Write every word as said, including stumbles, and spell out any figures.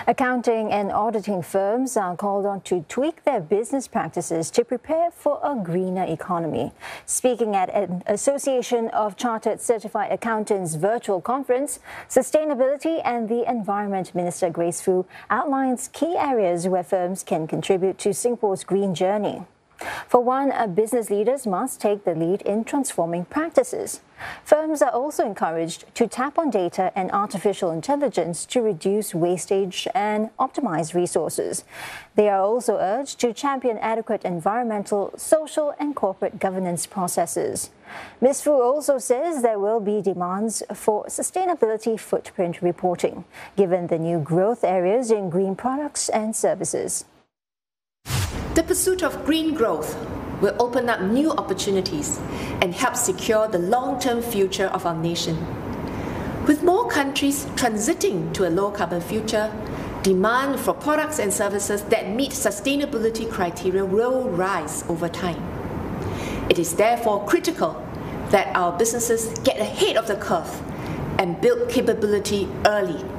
Accounting and auditing firms are called on to tweak their business practices to prepare for a greener economy. Speaking at an Association of Chartered Certified Accountants virtual conference, Sustainability and the Environment Minister Grace Fu outlines key areas where firms can contribute to Singapore's green journey. For one, business leaders must take the lead in transforming practices. Firms are also encouraged to tap on data and artificial intelligence to reduce wastage and optimize resources. They are also urged to champion adequate environmental, social and corporate governance processes. Miz Fu also says there will be demands for sustainability footprint reporting, given the new growth areas in green products and services. The pursuit of green growth will open up new opportunities and help secure the long-term future of our nation. With more countries transiting to a low-carbon future, demand for products and services that meet sustainability criteria will rise over time. It is therefore critical that our businesses get ahead of the curve and build capability early.